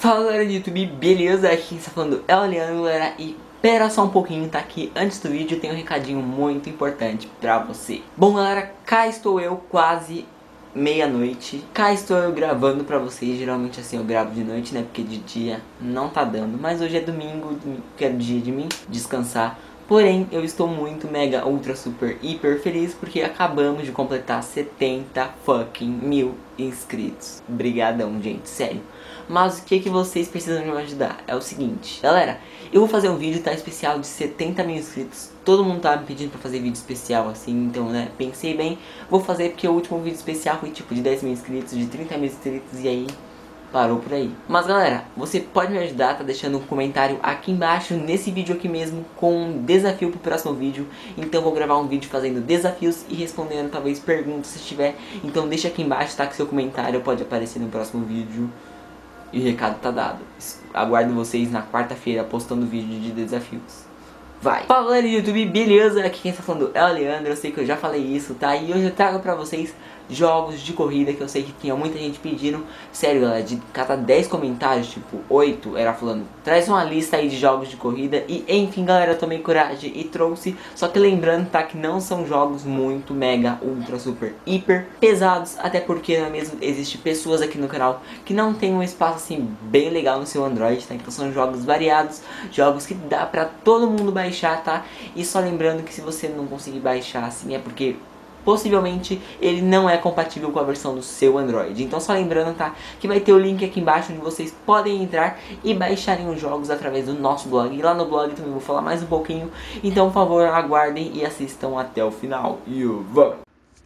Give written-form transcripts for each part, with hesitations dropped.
Fala galera do YouTube, beleza? Aqui quem está falando é o Leandro, galera, e pera só um pouquinho, tá? Que antes do vídeo tem um recadinho muito importante pra você. Bom galera, cá estou eu quase meia-noite, cá estou eu gravando pra vocês. Geralmente assim eu gravo de noite, né? Porque de dia não tá dando, mas hoje é domingo, que é dia de mim descansar. Porém, eu estou muito, mega, ultra, super, hiper feliz porque acabamos de completar 70 fucking mil inscritos. Brigadão, gente, sério. Mas o que vocês precisam de me ajudar? É o seguinte, galera, eu vou fazer um vídeo, tá, especial de 70 mil inscritos. Todo mundo tá me pedindo pra fazer vídeo especial assim, então, né, pensei bem, vou fazer porque o último vídeo especial foi tipo de 10 mil inscritos, de 30 mil inscritos e aí parou por aí. Mas galera, você pode me ajudar, tá deixando um comentário aqui embaixo, nesse vídeo aqui mesmo, com um desafio pro próximo vídeo. Então eu vou gravar um vídeo fazendo desafios e respondendo talvez perguntas se tiver. Então deixa aqui embaixo, tá, que seu comentário pode aparecer no próximo vídeo. E o recado tá dado. Aguardo vocês na quarta-feira postando vídeo de desafios. Vai! Fala galera do YouTube, beleza? Aqui quem está falando é o Leandro, eu sei que eu já falei isso, tá? E hoje eu trago pra vocês jogos de corrida que eu sei que tinha muita gente pedindo. Sério galera, de cada 10 comentários, tipo 8 era falando, traz uma lista aí de jogos de corrida. E enfim galera, eu tomei coragem e trouxe. Só que lembrando, tá, que não são jogos muito mega, ultra, super, hiper pesados. Até porque não é mesmo, existe pessoas aqui no canal que não tem um espaço assim bem legal no seu Android, tá? Então são jogos variados, jogos que dá pra todo mundo baixar, tá? E só lembrando que se você não conseguir baixar assim é porque possivelmente ele não é compatível com a versão do seu Android. Então só lembrando, tá, que vai ter o link aqui embaixo onde vocês podem entrar e baixarem os jogos através do nosso blog. E lá no blog também vou falar mais um pouquinho. Então por favor aguardem e assistam até o final. E vamos!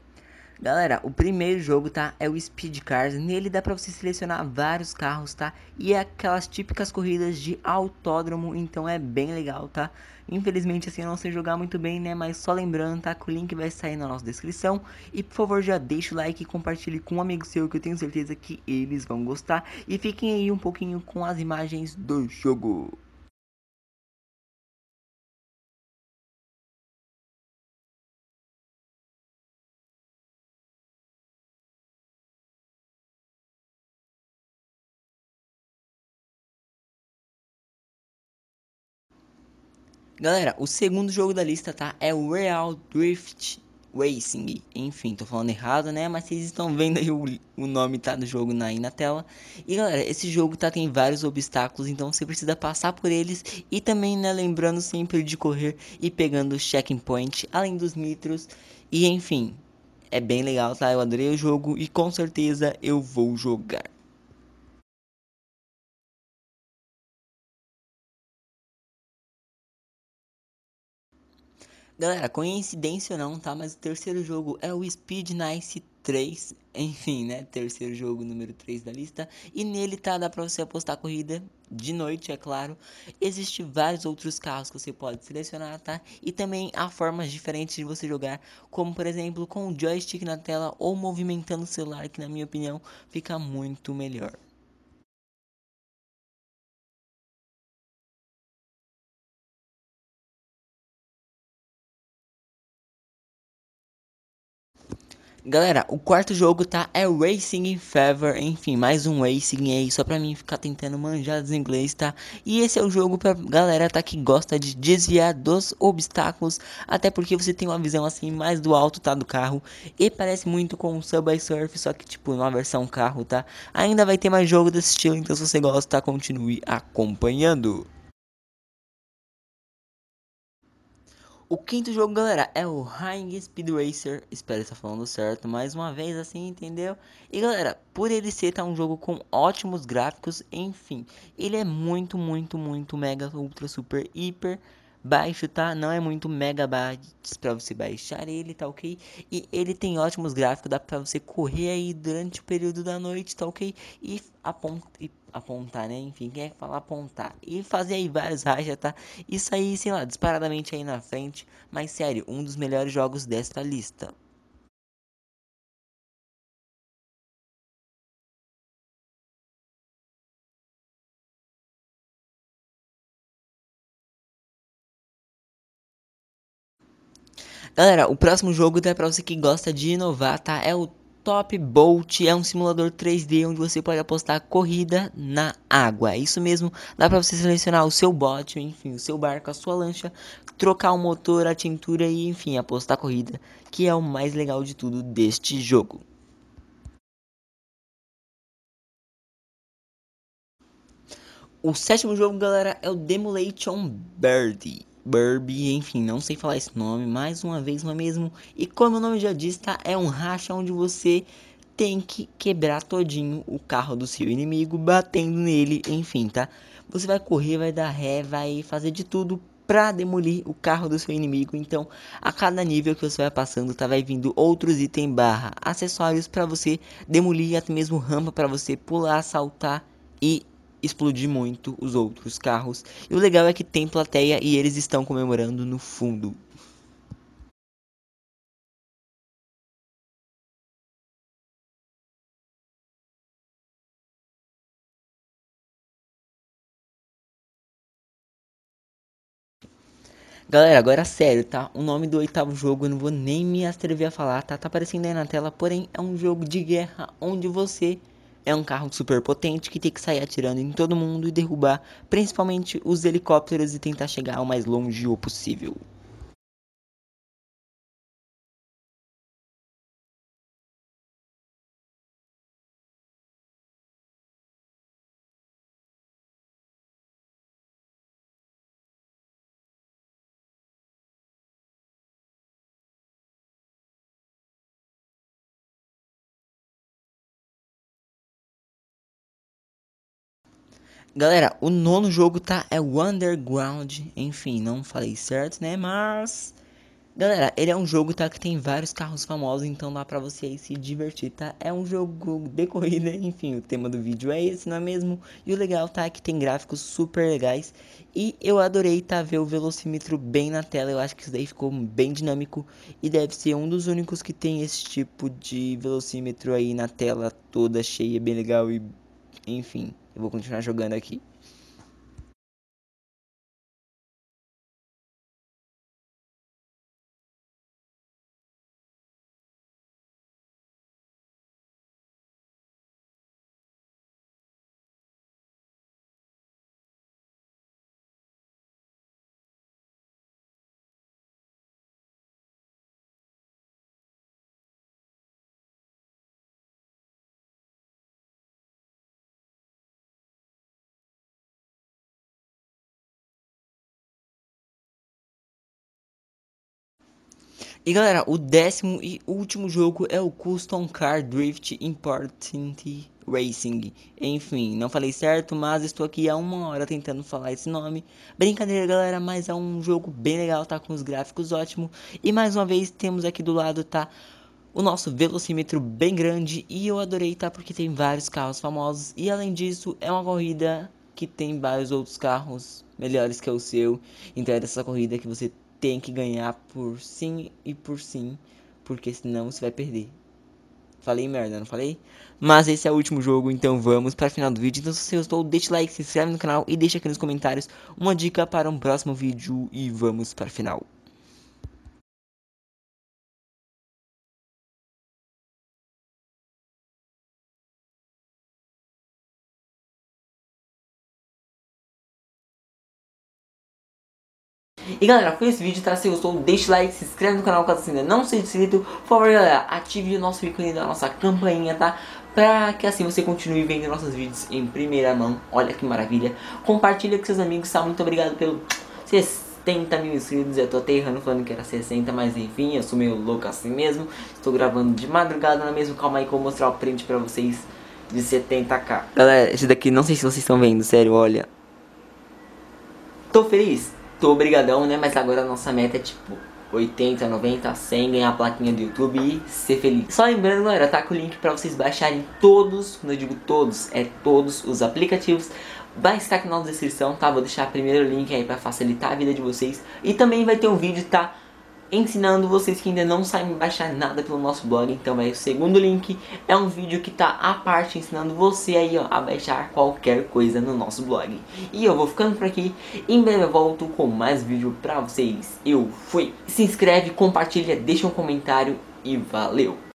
Galera, o primeiro jogo, tá, é o Speed Cars. Nele dá pra você selecionar vários carros, tá? E é aquelas típicas corridas de autódromo, então é bem legal, tá? Infelizmente assim eu não sei jogar muito bem, né? Mas só lembrando, tá, que o link vai sair na nossa descrição. E por favor já deixa o like e compartilhe com um amigo seu, que eu tenho certeza que eles vão gostar. E fiquem aí um pouquinho com as imagens do jogo. Galera, o segundo jogo da lista, tá, é o Real Drift Racing. Enfim, tô falando errado, né? Mas vocês estão vendo aí o nome, tá, do jogo aí na tela. E galera, esse jogo, tá, tem vários obstáculos, então você precisa passar por eles. E também, né, lembrando sempre de correr e pegando o checkpoint, além dos nitros. E enfim, é bem legal, tá? Eu adorei o jogo e com certeza eu vou jogar. Galera, coincidência ou não, tá? Mas o terceiro jogo é o Speed Nice 3. Enfim, né? Terceiro jogo, número 3 da lista. E nele, tá? Dá pra você apostar a corrida de noite, é claro. Existem vários outros carros que você pode selecionar, tá? E também há formas diferentes de você jogar. Como, por exemplo, com o joystick na tela ou movimentando o celular, que na minha opinião fica muito melhor. Galera, o quarto jogo, tá, é Racing Fever, enfim, mais um Racing aí, só pra mim ficar tentando manjar dos inglês, tá? E esse é o jogo pra galera, tá, que gosta de desviar dos obstáculos, até porque você tem uma visão assim, mais do alto, tá, do carro, e parece muito com o Subway Surf, só que tipo, numa versão carro, tá? Ainda vai ter mais jogo desse estilo, então se você gosta, continue acompanhando. O quinto jogo, galera, é o Hang Speed Racer. Espero estar falando certo mais uma vez, assim, entendeu? E galera, por ele ser tá, um jogo com ótimos gráficos, enfim, ele é muito mega, ultra, super, hiper baixo, tá? Não é muito megabytes pra você baixar ele, tá ok? E ele tem ótimos gráficos, dá pra você correr aí durante o período da noite, tá ok? E apontar, né? Enfim, quem é que fala apontar? E fazer aí vários racha, tá? Isso aí, sei lá, disparadamente aí na frente. Mas sério, um dos melhores jogos desta lista. Galera, o próximo jogo é pra você que gosta de inovar, tá? É o Top Boat é um simulador 3D onde você pode apostar corrida na água. Isso mesmo, dá pra você selecionar o seu bote, enfim, o seu barco, a sua lancha, trocar o motor, a tintura e, enfim, apostar corrida, que é o mais legal de tudo deste jogo. O sétimo jogo, galera, é o Demolition Birdie. Burby, enfim, não sei falar esse nome, mais uma vez não é mesmo? E como o nome já diz, tá? É um racha onde você tem que quebrar todinho o carro do seu inimigo, batendo nele, enfim, tá? Você vai correr, vai dar ré, vai fazer de tudo pra demolir o carro do seu inimigo. Então, a cada nível que você vai passando, tá? Vai vindo outros itens barra acessórios pra você demolir, até mesmo rampa pra você pular, saltar e explodir muito os outros carros. E o legal é que tem plateia e eles estão comemorando no fundo. Galera, agora sério, tá? O nome do oitavo jogo eu não vou nem me atrever a falar, tá? Tá aparecendo aí na tela, porém é um jogo de guerra onde você é um carro super potente que tem que sair atirando em todo mundo e derrubar principalmente os helicópteros e tentar chegar o mais longe possível. Galera, o nono jogo tá é o Underground, enfim, não falei certo, né? Mas galera, ele é um jogo, tá, que tem vários carros famosos, então dá pra você aí se divertir, tá? É um jogo de corrida, enfim, o tema do vídeo é esse, não é mesmo? E o legal, tá, é que tem gráficos super legais e eu adorei, tá, ver o velocímetro bem na tela, eu acho que isso daí ficou bem dinâmico e deve ser um dos únicos que tem esse tipo de velocímetro aí na tela toda cheia, bem legal e, enfim, eu vou continuar jogando aqui. E galera, o décimo e último jogo é o Custom Car Drift Important Racing. Enfim, não falei certo, mas estou aqui há uma hora tentando falar esse nome. Brincadeira, galera, mas é um jogo bem legal, tá? Com os gráficos ótimos. E mais uma vez temos aqui do lado, tá? O nosso velocímetro bem grande. E eu adorei, tá? Porque tem vários carros famosos. E além disso, é uma corrida que tem vários outros carros melhores que o seu. Então é dessa corrida que você tem que ganhar por sim e por sim, porque senão você vai perder. Falei merda, não falei? Mas esse é o último jogo, então vamos para o final do vídeo. Então se você gostou, deixa o like, se inscreve no canal e deixa aqui nos comentários uma dica para um próximo vídeo e vamos para o final. E galera, foi esse vídeo, tá? Se gostou, deixa o like, se inscreve no canal caso você ainda não seja inscrito. Por favor, galera, ative o nosso ícone da nossa campainha, tá? Pra que assim você continue vendo nossos vídeos em primeira mão. Olha que maravilha. Compartilha com seus amigos, tá? Muito obrigado pelo 60 mil inscritos. Eu tô até errando falando que era 60, mas enfim, eu sou meio louco assim mesmo. Estou gravando de madrugada, não é mesmo? Calma aí que eu vou mostrar o print pra vocês de 70k. Galera, esse daqui não sei se vocês estão vendo, sério, olha. Tô feliz? Tô obrigadão, né? Mas agora a nossa meta é tipo 80, 90, 100, ganhar a plaquinha do YouTube e ser feliz. Só lembrando, galera, tá com o link pra vocês baixarem todos, quando eu digo todos, é todos os aplicativos. Vai estar aqui na descrição, tá? Vou deixar primeiro o link aí pra facilitar a vida de vocês. E também vai ter um vídeo, tá? Ensinando vocês que ainda não sabem baixar nada pelo nosso blog. Então vai, o segundo link é um vídeo que tá à parte ensinando você aí, ó, a baixar qualquer coisa no nosso blog. E eu vou ficando por aqui, em breve eu volto com mais vídeo pra vocês. Eu fui! Se inscreve, compartilha, deixa um comentário e valeu!